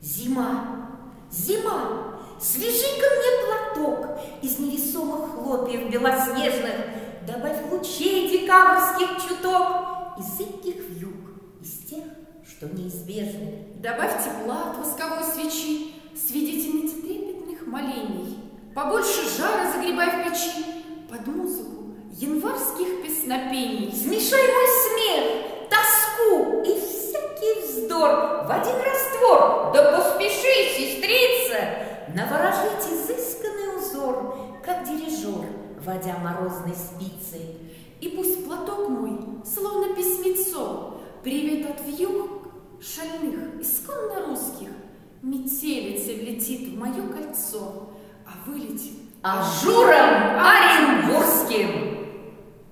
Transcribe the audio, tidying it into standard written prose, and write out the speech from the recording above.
Зима, зима, свяжи-ка мне платок из невесомых хлопьев белоснежных, добавь лучей декабрьских чуток, из зыбких вьюг, из тех, что неизбежны. Добавь тепла от восковой свечи, свидетельницы трепетных молений. Побольше жара загребай в печи под музыку январских песнопений. Смешай мой смех, тоску и всякий вздор в один раствор. Да поспеши, сестрица, наворожить изысканный узор, как дирижер, водя морозной спицей. И пусть платок мой, словно письмецо, привет от вьюг шальных, исконно русских, метелицей влетит в мое кольцо, а вылетит ажуром оренбургским.